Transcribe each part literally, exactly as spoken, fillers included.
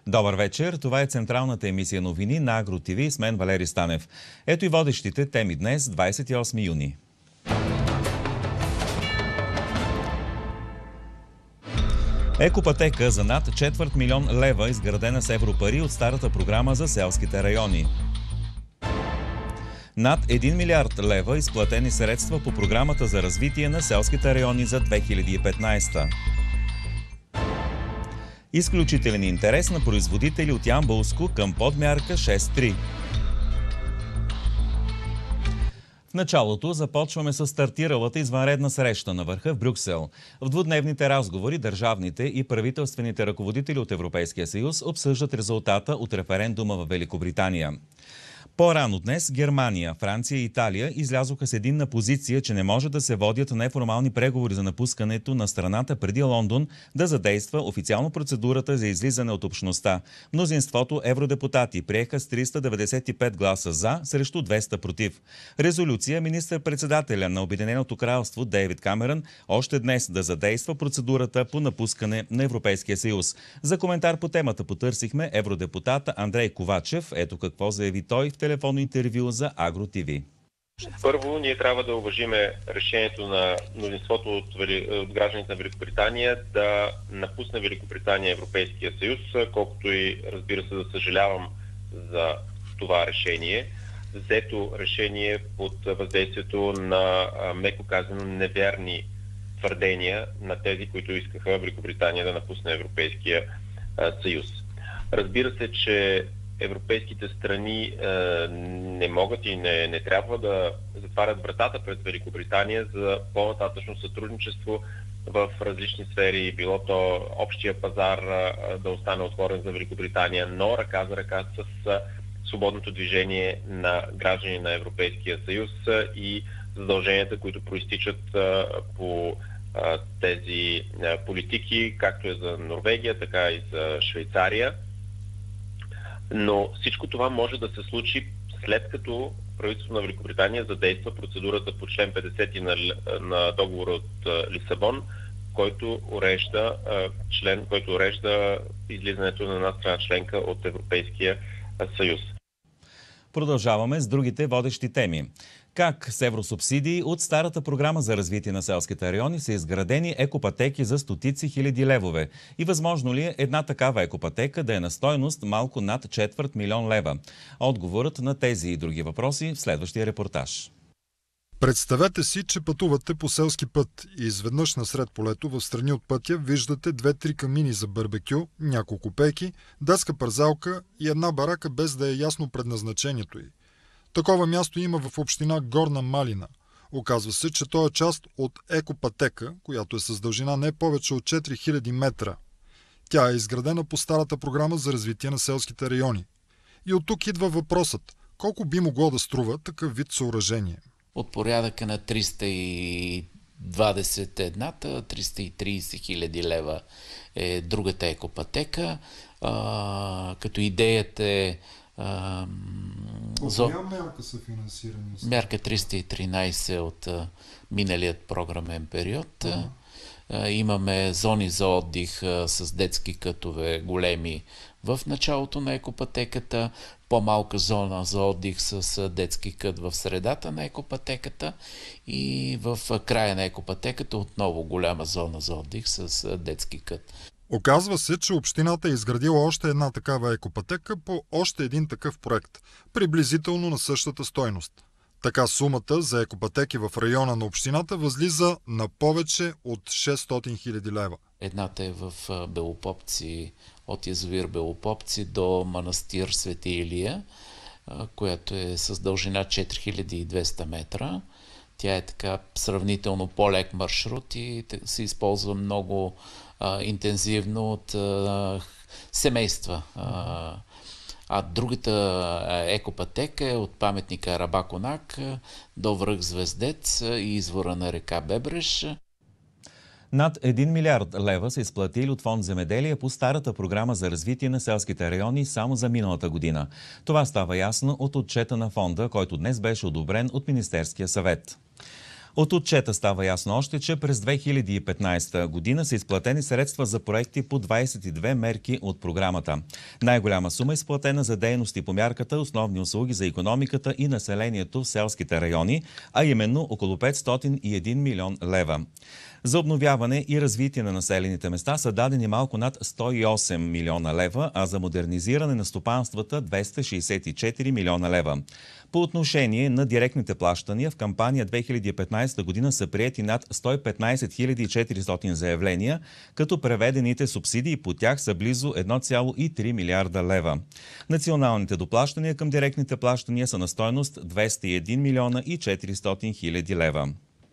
Добър вечер, това е централната емисия новини на Агро ТВ с мен Валери Станев. Ето и водещите теми днес, двадесет и осми юни. Екопътека за над четвърт милион лева, изградена с европари от старата програма за селските райони. Над един милиард лева изплатени средства по програмата за развитие на селските райони за две хиляди и петнадесета. Изключителен интерес на производители от Ямболско към подмярка шест три. В началото започваме с стартиралата извънредна среща на върха в Брюксел. В двудневните разговори държавните и правителствените ръководители от Европейския съюз обсъждат резултата от референдума в Великобритания. По-рано днес Германия, Франция и Италия излязоха с единна позиция, че не може да се водят неформални преговори за напускането на страната преди Лондон да задейства официално процедурата за излизане от общността. Мнозинството евродепутати приеха с триста деветдесет и пет гласа за срещу двеста против. Резолюция министър-председателя на Обединеното кралство Дейвид Камерън още днес да задейства процедурата по напускане на Европейския съюз. За коментар по темата потърсихме евродепутата Андрей Ковачев. Ето какво заяви той в телефонно интервю за Агро ТВ. Първо, ние трябва да уважиме решението на мнозинството от, Вели... от гражданите на Великобритания да напусне Великобритания Европейския съюз, колкото и, разбира се, да съжалявам за това решение. Взето решение под въздействието на, меко казано, неверни твърдения на тези, които искаха Великобритания да напусне Европейския съюз. Разбира се, че европейските страни е, не могат и не, не трябва да затварят вратата пред Великобритания за по-нататъчно сътрудничество в различни сфери, било то общия пазар е, да остане отворен за Великобритания, но ръка за ръка с е, свободното движение на граждани на Европейския съюз е, и задълженията, които проистичат е, по е, тези е, политики, както е за Норвегия, така и за Швейцария. Но всичко това може да се случи след като правителството на Великобритания задейства процедурата по член петдесет на, на договора от Лисабон, който урежда, член, който урежда излизането на една страна членка от Европейския съюз. Продължаваме с другите водещи теми. Как с евросубсидии от старата програма за развитие на селските райони са изградени екопътеки за стотици хиляди левове? И възможно ли е една такава екопътека да е на стойност малко над четвърт милион лева? Отговорът на тези и други въпроси в следващия репортаж. Представете си, че пътувате по селски път и изведнъж насред полето в страни от пътя виждате две-три камини за барбекю, няколко пейки, деска парзалка и една барака без да е ясно предназначението й. Такова място има в община Горна Малина. Оказва се, че то е част от екопътека, която е с дължина не повече от четири хиляди метра. Тя е изградена по старата програма за развитие на селските райони. И от тук идва въпросът: колко би могло да струва такъв вид съоръжение? От порядъка на триста и двадесет едната, триста и тридесет хиляди лева е другата екопътека, а, като идеята е Коя мярка са финансирани? Мярка триста и тринадесет от а, миналият програмен период. А. А, имаме зони за отдих а, с детски кътове големи в началото на екопътеката, по-малка зона за отдих с а, детски кът в средата на екопътеката и в а, края на екопътеката отново голяма зона за отдих с а, детски кът. Оказва се, че общината е изградила още една такава екопътека по още един такъв проект, приблизително на същата стойност. Така сумата за екопътеки в района на общината възлиза на повече от шестстотин хиляди лева. Едната е в Белопопци, от язовир Белопопци до манастир Свети Илия, която е с дължина четири хиляди и двеста метра. Тя е така сравнително по-лек маршрут и се използва много а, интензивно от а, семейства. А, а другата екопътека е от паметника Рабаконак до връх Звездец и извора на река Бебреш. Над един милиард лева са изплатили от фонд Земеделие по старата програма за развитие на селските райони само за миналата година. Това става ясно от отчета на фонда, който днес беше одобрен от Министерския съвет. От отчета става ясно още, че през две хиляди и петнадесета година са изплатени средства за проекти по двадесет и две мерки от програмата. Най-голяма сума е изплатена за дейности по мярката основни услуги за икономиката и населението в селските райони, а именно около петстотин и един милион лева. За обновяване и развитие на населените места са дадени малко над сто и осем милиона лева, а за модернизиране на стопанствата двеста шейсет и четири милиона лева. По отношение на директните плащания, в кампания две хиляди и петнадесета година са приети над сто и петнадесет хиляди и четиристотин заявления, като преведените субсидии по тях са близо едно цяло и три милиарда лева. Националните доплащания към директните плащания са на стойност двеста и един милиона и четиристотин хиляди лева.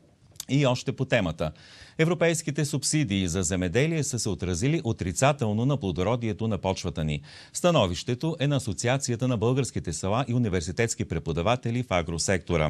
И още по темата. Европейските субсидии за земеделие са се отразили отрицателно на плодородието на почвата ни. Становището е на Асоциацията на българските села и университетски преподаватели в агросектора.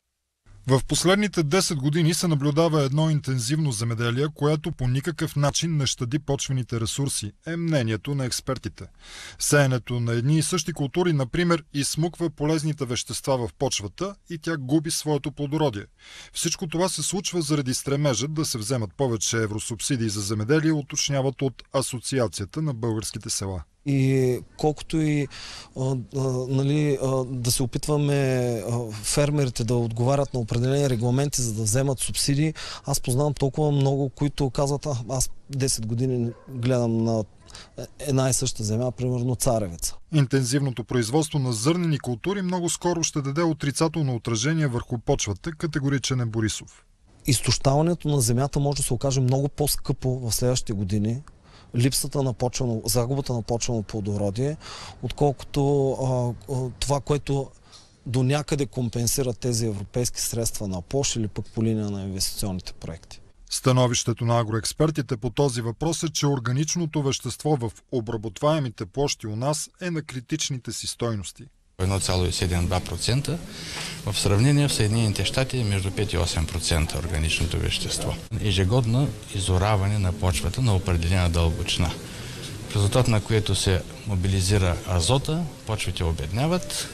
В последните десет години се наблюдава едно интензивно земеделие, което по никакъв начин не щади почвените ресурси, е мнението на експертите. Сеенето на едни и същи култури, например, изсмуква полезните вещества в почвата и тя губи своето плодородие. Всичко това се случва заради стремежа да се вземат повече евросубсидии за земеделие, уточняват от Асоциацията на българските села. И колкото и а, а, нали, а, да се опитваме а, фермерите да отговарят на определени регламенти, за да вземат субсидии, аз познавам толкова много, които казват, а, аз десет години гледам на една и съща земя, примерно царевица. Интензивното производство на зърнени култури много скоро ще даде отрицателно отражение върху почвата, категоричен е Борисов. Изтощаването на земята може да се окаже много по-скъпо в следващите години, липсата на почвено, загубата на почвено плодородие, отколкото а, а, това, което до някъде компенсира тези европейски средства на ПОШ или пък по линия на инвестиционните проекти. Становището на агроекспертите по този въпрос е, че органичното вещество в обработваемите площи у нас е на критичните си стойности. едно цяло и седем до два процента. В сравнение в Съединените щати е между пет и осем процента органичното вещество. Ежегодно изораване на почвата на определена дълбочина, в резултат на което се мобилизира азота, почвите обедняват,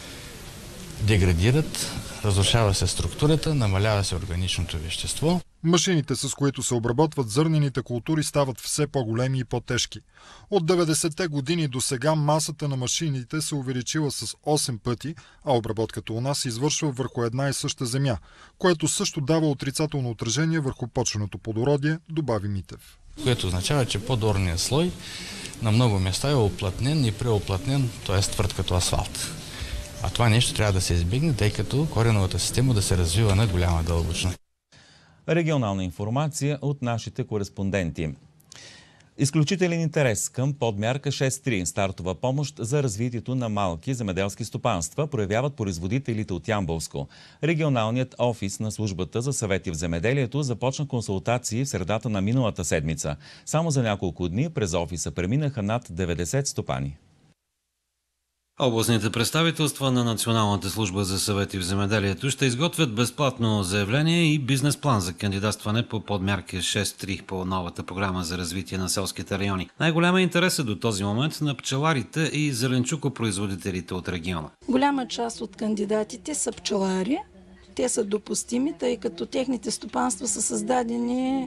деградират, разрушава се структурата, намалява се органичното вещество. Машините, с които се обработват зърнените култури, стават все по-големи и по-тежки. От деветдесетте години до сега масата на машините се увеличила с осем пъти, а обработката у нас се извършва върху една и съща земя, което също дава отрицателно отражение върху почвеното плодородие, добави Митев. Което означава, че по-долният слой на много места е оплътнен и преоплътнен, т.е. твърд като асфалт. А това нещо трябва да се избегне, тъй като кореновата система да се развива на голяма дълбочина. Регионална информация от нашите кореспонденти. Изключителен интерес към подмярка шест три стартова помощ за развитието на малки земеделски стопанства проявяват производителите от Ямболско. Регионалният офис на службата за съвети в земеделието започна консултации в средата на миналата седмица. Само за няколко дни през офиса преминаха над деветдесет стопани. Областните представителства на Националната служба за съвети в земеделието ще изготвят безплатно заявление и бизнес план за кандидатстване по подмярка шест три по новата програма за развитие на селските райони. Най-голяма интерес е до този момент на пчеларите и зеленчукопроизводителите от региона. Голяма част от кандидатите са пчелари. Те са допустими, тъй като техните стопанства са създадени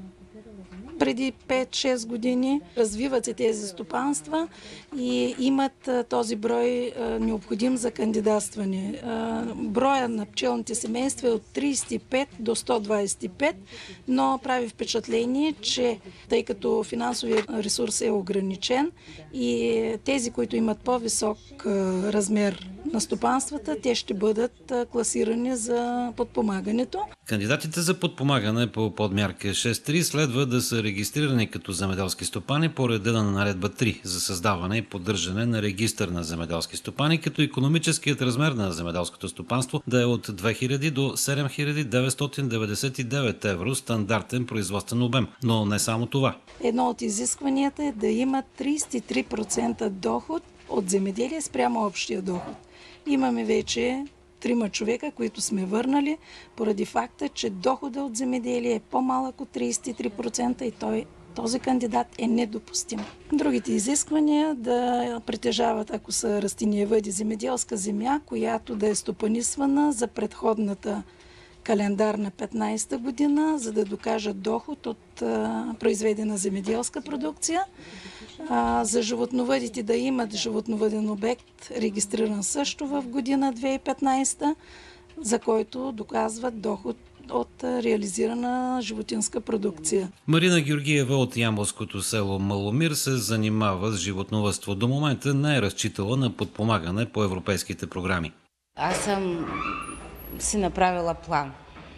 преди пет-шест години, развиват се тези стопанства и имат този брой необходим за кандидатстване. Броя на пчелните семейства е от тридесет и пет до сто двадесет и пет, но прави впечатление, че тъй като финансовият ресурс е ограничен и тези, които имат по-висок размер на стопанствата, те ще бъдат класирани за подпомагането. Кандидатите за подпомагане по подмярка шест три следва да са регистрирани като земеделски стопани по реда на наредба три за създаване и поддържане на регистър на земеделски стопани, като икономическият размер на земеделското стопанство да е от две хиляди до седем хиляди деветстотин деветдесет и девет евро стандартен производствен обем. Но не само това. Едно от изискванията е да има тридесет и три процента доход от земеделие спрямо общия доход. Имаме вече трима човека, които сме върнали поради факта, че доходът от земеделие е по-малък от тридесет и три процента и той, този кандидат е недопустим. Другите изисквания да притежават, ако са растениевъди, земеделска земя, която да е стопанисвана за предходната календарна петнайсета година, за да докажат доход от а, произведена земеделска продукция. А, за животновъдите да имат животновъден обект, регистриран също в година две хиляди и петнайсета, за който доказват доход от реализирана животинска продукция. Марина Георгиева от ямболското село Маломир се занимава с животновъдство. До момента не е разчитала на подпомагане по европейските програми. Аз съм си направила план,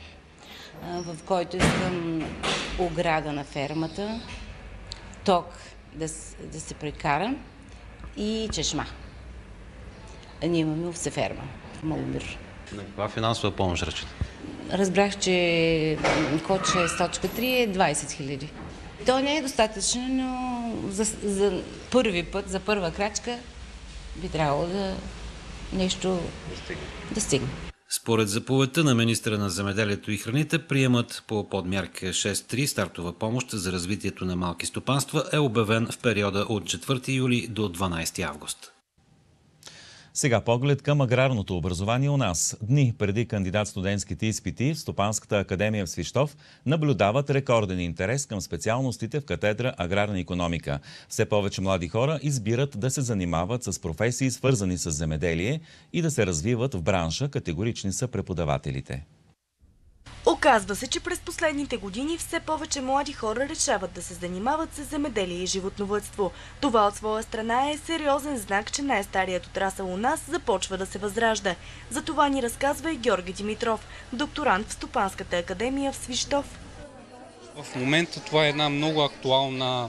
в който искам ограда на фермата, ток да, да се прекара и чешма. Ние имаме овцеферма в Маломир. На каква финансова помощ речете? Разбрах, че код шест точка три е двайсет хиляди. То не е достатъчно, но за, за първи път, за първа крачка би трябвало да нещо да стигне. Според заповедта на министъра на земеделието и храните, приемът по подмярка шест три стартова помощ за развитието на малки стопанства е обявен в периода от четвърти юли до дванайсети август. Сега поглед към аграрното образование у нас. Дни преди кандидат-студентските изпити в Стопанската академия в Свищов наблюдават рекорден интерес към специалностите в катедра аграрна икономика. Все повече млади хора избират да се занимават с професии, свързани с земеделие и да се развиват в бранша, категорични са преподавателите. Оказва се, че през последните години все повече млади хора решават да се занимават с земеделие и животновъдство. Това от своя страна е сериозен знак, че най-старият отрасъл у нас започва да се възражда. За това ни разказва и Георги Димитров, докторант в Стопанската академия в Свищов. В момента това е една много актуална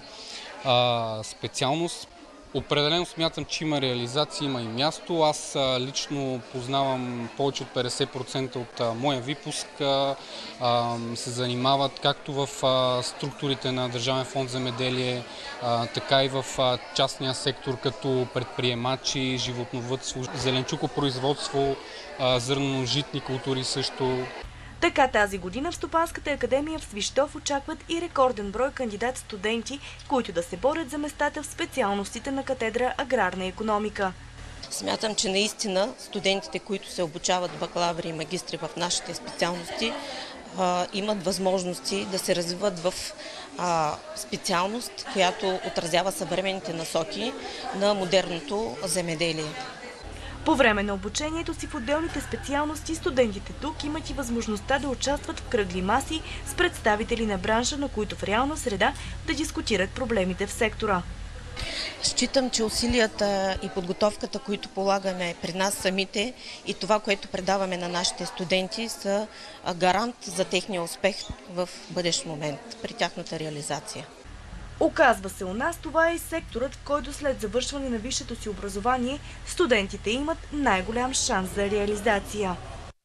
а, специалност. Определено смятам, че има реализация, има и място. Аз а, лично познавам повече от петдесет процента от а, моя випуск. А, а, се занимават както в а, структурите на Държавен фонд земеделие, а, така и в а, частния сектор, като предприемачи, животновъдство, зеленчукопроизводство, а, зърнено-житни култури също. Така тази година в Стопанската академия в Свищов очакват и рекорден брой кандидат-студенти, които да се борят за местата в специалностите на катедра аграрна икономика. Смятам, че наистина студентите, които се обучават бакалаври и магистри в нашите специалности, имат възможности да се развиват в специалност, която отразява съвременните насоки на модерното земеделие. По време на обучението си в отделните специалности студентите тук имат и възможността да участват в кръгли маси с представители на бранша, на които в реална среда да дискутират проблемите в сектора. Считам, че усилията и подготовката, които полагаме при нас самите и това, което предаваме на нашите студенти, са гарант за техния успех в бъдещ момент при тяхната реализация. Оказва се у нас, това е и секторът, в който след завършване на висшето си образование студентите имат най-голям шанс за реализация.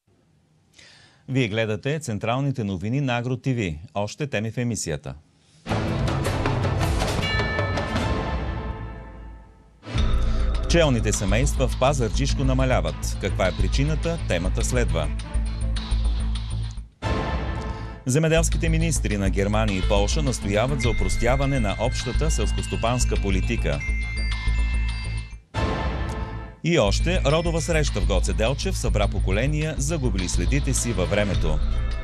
Вие гледате централните новини на Агро ТВ. Още теми в емисията. Пчелните семейства в Пазарджишко намаляват. Каква е причината? Темата следва. Земеделските министри на Германия и Полша настояват за опростяване на общата селскостопанска политика. И още родова среща в Гоце Делчев събра поколения, загубили следите си във времето.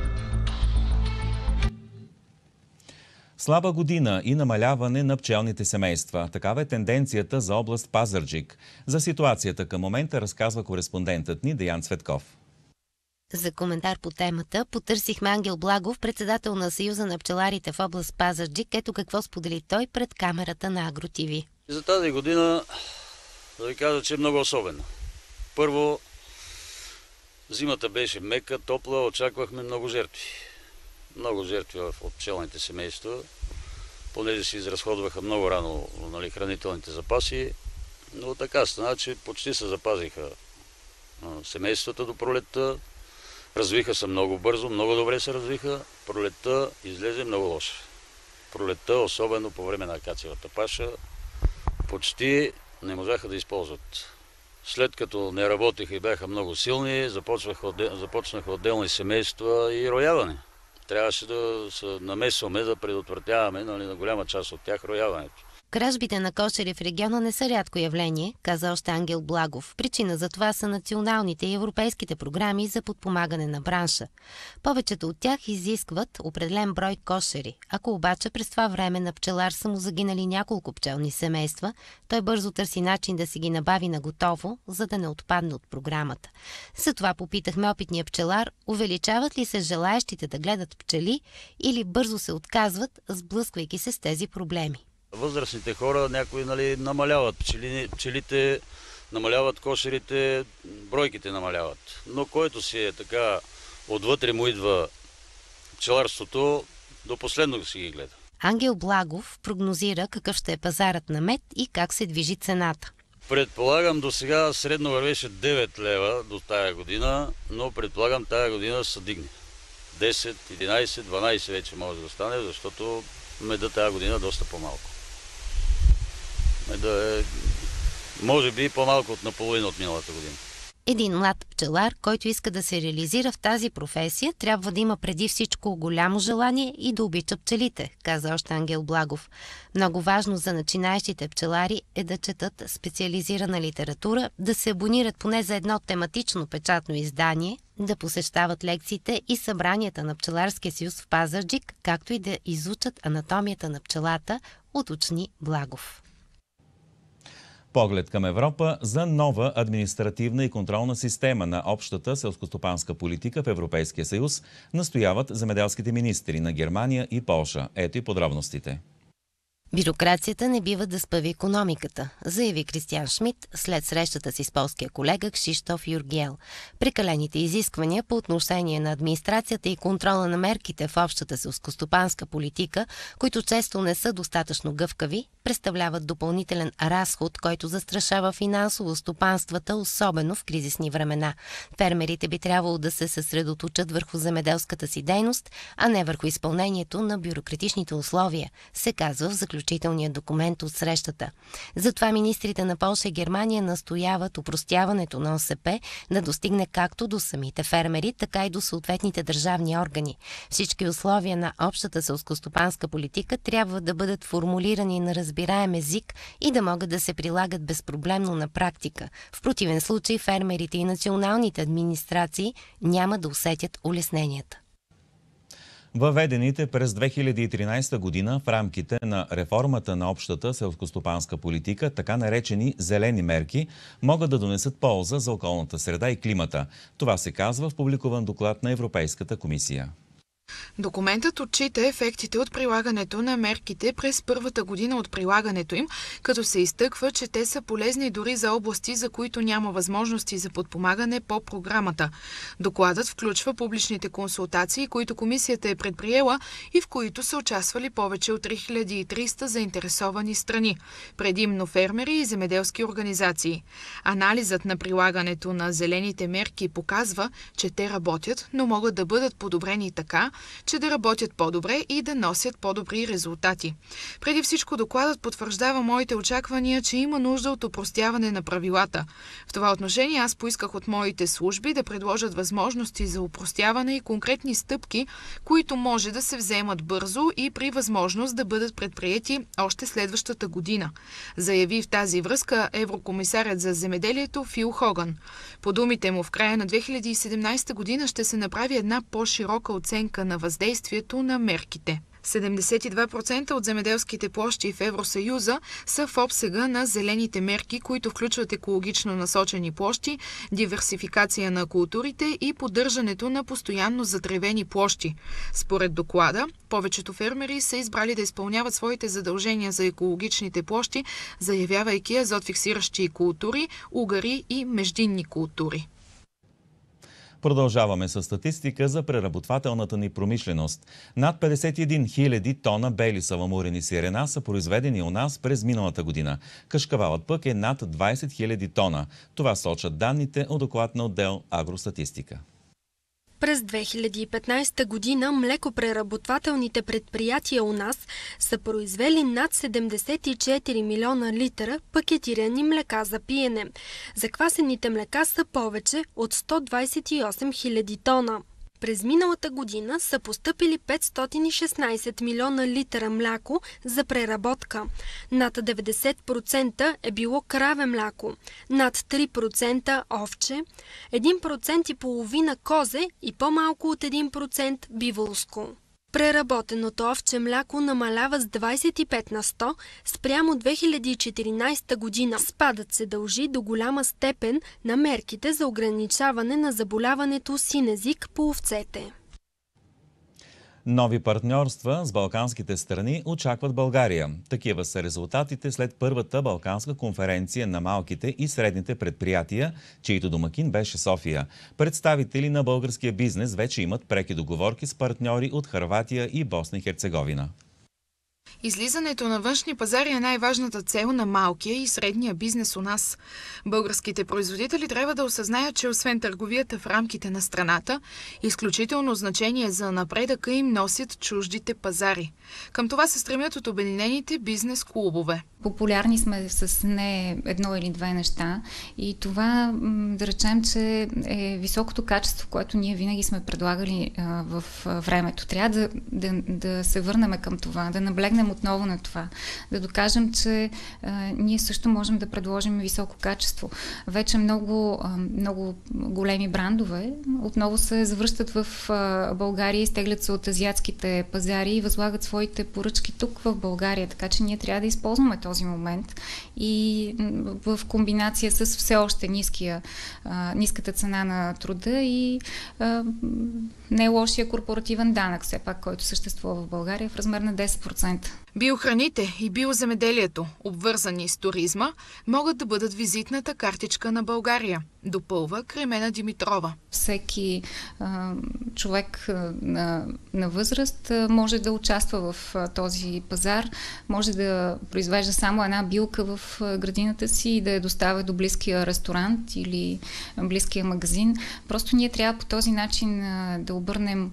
Слаба година и намаляване на пчелните семейства. Такава е тенденцията за област Пазарджик. За ситуацията към момента разказва кореспондентът ни Деян Цветков. За коментар по темата потърсихме Ангел Благов, председател на Съюза на пчеларите в област Пазарджик. Ето какво сподели той пред камерата на Агро ТВ. За тази година да ви кажа, че е много особено. Първо, зимата беше мека, топла, очаквахме много жертви. Много жертви в пчелните семейства, понеже се изразходваха много рано, нали, хранителните запаси, но така стана, че почти се запазиха семействата до пролетта. Развиха се много бързо, много добре се развиха. Пролетта излезе много лоша. Пролетта, особено по време на акациевата паша, почти не можаха да използват. След като не работеха и бяха много силни, започнаха отделни семейства и рояване. Трябваше да се намесваме, да предотвратяваме, нали, на голяма част от тях рояването. Кражбите на кошери в региона не са рядко явление, каза още Ангел Благов. Причина за това са националните и европейските програми за подпомагане на бранша. Повечето от тях изискват определен брой кошери. Ако обаче през това време на пчелар са му загинали няколко пчелни семейства, той бързо търси начин да си ги набави на готово, за да не отпадне от програмата. Затова попитахме опитния пчелар, увеличават ли се желаещите да гледат пчели или бързо се отказват, сблъсквайки се с тези проблеми. Възрастните хора, някои нали, намаляват пчели, пчелите, намаляват кошерите, бройките намаляват. Но който си е така, отвътре му идва пчеларството, до последно си ги гледа. Ангел Благов прогнозира какъв ще е пазарът на мед и как се движи цената. Предполагам, до сега средно вървеше девет лева до тая година, но предполагам тая година да се дигне. десет, единайсет, дванайсет вече може да стане, защото меда тая година е доста по-малко. Меда е, може би, по-малко от наполовина от миналата година. Един млад пчелар, който иска да се реализира в тази професия, трябва да има преди всичко голямо желание и да обича пчелите, каза още Ангел Благов. Много важно за начинаещите пчелари е да четат специализирана литература, да се абонират поне за едно тематично печатно издание, да посещават лекциите и събранията на Пчеларския съюз в Пазарджик, както и да изучат анатомията на пчелата, уточни Благов. Поглед към Европа за нова административна и контролна система на общата селскостопанска политика в Европейския съюз настояват земеделските министри на Германия и Полша. Ето и подробностите. Бюрокрацията не бива да спъви икономиката, заяви Кристиан Шмидт след срещата си с полския колега Кшиштоф Юргел. Прекалените изисквания по отношение на администрацията и контрола на мерките в общата селскостопанска политика, които често не са достатъчно гъвкави, представляват допълнителен разход, който застрашава финансово стопанствата, особено в кризисни времена. Фермерите би трябвало да се съсредоточат върху земеделската си дейност, а не върху изпълнението на бюрократичните условия, се казва в заключителния документ от срещата. Затова министрите на Полша и Германия настояват опростяването на О С П да достигне както до самите фермери, така и до съответните държавни органи. Всички условия на общата селскостопанска политика трябва да бъдат формулирани на разбираем език и да могат да се прилагат безпроблемно на практика. В противен случай фермерите и националните администрации няма да усетят улесненията. Въведените през две хиляди и тринайсета година в рамките на реформата на общата селскостопанска политика, така наречени зелени мерки, могат да донесат полза за околната среда и климата. Това се казва в публикуван доклад на Европейската комисия. Документът отчита ефектите от прилагането на мерките през първата година от прилагането им, като се изтъква, че те са полезни дори за области, за които няма възможности за подпомагане по програмата. Докладът включва публичните консултации, които комисията е предприела и в които са участвали повече от три хиляди и триста заинтересовани страни, предимно фермери и земеделски организации. Анализът на прилагането на зелените мерки показва, че те работят, но могат да бъдат подобрени така, че да работят по-добре и да носят по-добри резултати. Преди всичко докладът потвърждава моите очаквания, че има нужда от опростяване на правилата. В това отношение аз поисках от моите служби да предложат възможности за опростяване и конкретни стъпки, които може да се вземат бързо и при възможност да бъдат предприети още следващата година, заяви в тази връзка еврокомисарят за земеделието Фил Хоган. По думите му, в края на две хиляди и седемнайсета година ще се направи една по-широка оценка на въздействието на мерките. седемдесет и два процента от земеделските площи в Евросъюза са в обсега на зелените мерки, които включват екологично насочени площи, диверсификация на културите и поддържането на постоянно затревени площи. Според доклада, повечето фермери са избрали да изпълняват своите задължения за екологичните площи, заявявайки азотфиксиращи култури, угари и междинни култури. Продължаваме с статистика за преработвателната ни промишленост. Над петдесет и един хиляди тона бели савамурени сирена са произведени у нас през миналата година. Кашкавалът пък е над двайсет хиляди тона. Това сочат данните от доклад на отдел Агростатистика. През две хиляди и петнайсета година млекопреработвателните предприятия у нас са произвели над седемдесет и четири милиона литра пакетирани млека за пиене. Заквасените млека са повече от сто двайсет и осем хиляди тона. През миналата година са постъпили петстотин и шестнадесет милиона литра мляко за преработка. Над деветдесет процента е било краве мляко, над три процента овче, един процент и половина козе и по-малко от един процент биволско. Преработеното овче мляко намалява с двадесет и пет на сто спрямо две хиляди и четиринадесета година. Спадът се дължи до голяма степен на мерките за ограничаване на заболяването син език по овцете. Нови партньорства с балканските страни очакват България. Такива са резултатите след първата балканска конференция на малките и средните предприятия, чието домакин беше София. Представители на българския бизнес вече имат преки договорки с партньори от Хърватия и Босна и Херцеговина. Излизането на външни пазари е най-важната цел на малкия и средния бизнес у нас. Българските производители трябва да осъзнаят, че освен търговията в рамките на страната, изключително значение за напредъка им носят чуждите пазари. Към това се стремят от обединените бизнес клубове. Популярни сме с не едно или две неща и това, да речем, че е високото качество, което ние винаги сме предлагали а, в а, времето. Трябва да, да, да се върнем към това, да наблегнем отново на това, да докажем, че а, ние също можем да предложим високо качество. Вече много, а, много големи брандове отново се завръщат в а, България, изтеглят се от азиатските пазари и възлагат своите поръчки тук в България, така че ние трябва да използваме този момент и в комбинация с все още ниския, а, ниската цена на труда и а, не лошия корпоративен данък, все пак, който съществува в България в размер на десет процента. Биохраните и биоземеделието, обвързани с туризма, могат да бъдат визитната картичка на България, допълва Кремена Димитрова. Всеки а, човек а, на, на възраст а, може да участва в а, този пазар, може да произвежда само една билка в а, градината си и да я доставя до близкия ресторант или а, близкия магазин. Просто ние трябва по този начин а, да обърнем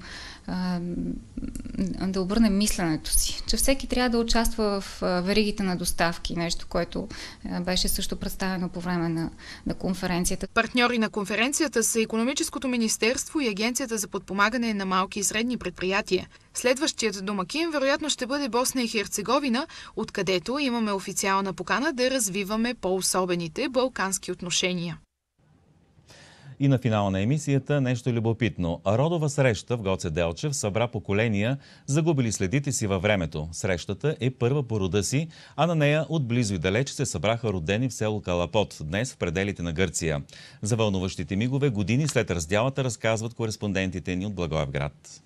да обърнем мисленето си, че всеки трябва да участва в веригите на доставки, нещо, което беше също представено по време на, на конференцията. Партньори на конференцията са Икономическото министерство и Агенцията за подпомагане на малки и средни предприятия. Следващият домакин вероятно ще бъде Босна и Херцеговина, откъдето имаме официална покана да развиваме по-особените балкански отношения. И на финала на емисията нещо любопитно. Родова среща в Гоце Делчев събра поколения, загубили следите си във времето. Срещата е първа по рода си, а на нея отблизо и далеч се събраха родени в село Калапот, днес в пределите на Гърция. За вълнуващите мигове години след раздялата разказват кореспондентите ни от Благоевград.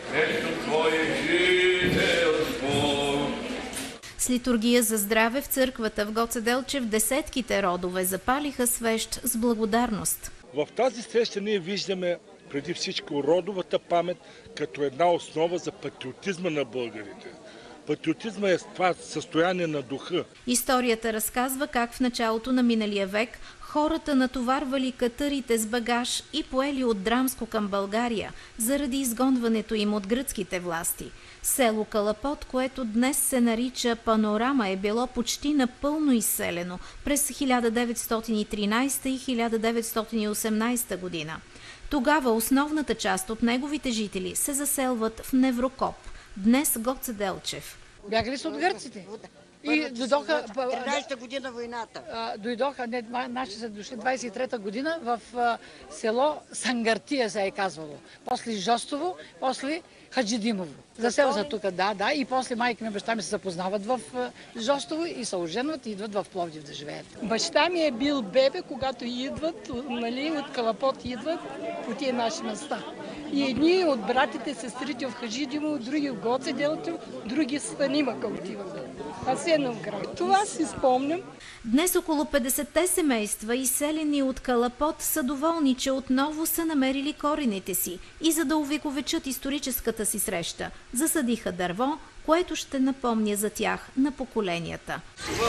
С литургия за здраве в църквата в Гоце Делчев десетките родове запалиха свещ с благодарност. В тази среща ние виждаме преди всичко родовата памет като една основа за патриотизма на българите. Патриотизма е това състояние на духа. Историята разказва как в началото на миналия век хората натоварвали катърите с багаж и поели от Драмско към България заради изгонването им от гръцките власти. Село Калапот, което днес се нарича Панорама, е било почти напълно изселено през хиляда деветстотин и тринадесета и хиляда деветстотин и осемнадесета година. Тогава основната част от неговите жители се заселват в Неврокоп, днес Гоце Делчев. Бягали са от гърците. И дойдоха... тринадесета година войната. Дойдоха, не, наши са дошли двадесет и трета година в а, село Сангартия се е казвало. После Жостово, после Хаджидимово. Засел са тук, да, да. И после майка ми и баща ми се запознават в Жостово и се оженват и идват в Пловдив да живеят. Баща ми е бил бебе, когато идват, нали, от Калапот идват по тия наши места. И едни от братите, сестрите в Хаджидимово, други в Гоце Делчев, други в Станимака отиват. Асеновград. Това си спомням. Днес около петдесетте семейства, изселени от Калапот, са доволни, че отново са намерили корените си и за да увековечат историческата си среща, засадиха дърво, което ще напомня за тях на поколенията.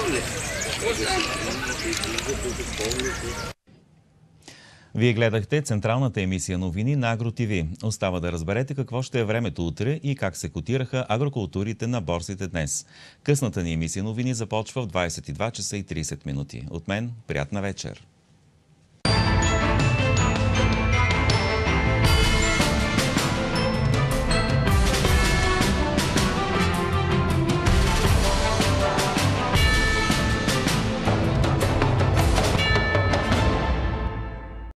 Вие гледахте централната емисия новини на Агро ТВ. Остава да разберете какво ще е времето утре и как се котираха агрокултурите на борсите днес. Късната ни емисия новини започва в двадесет и два часа и тридесет минути. От мен, приятна вечер!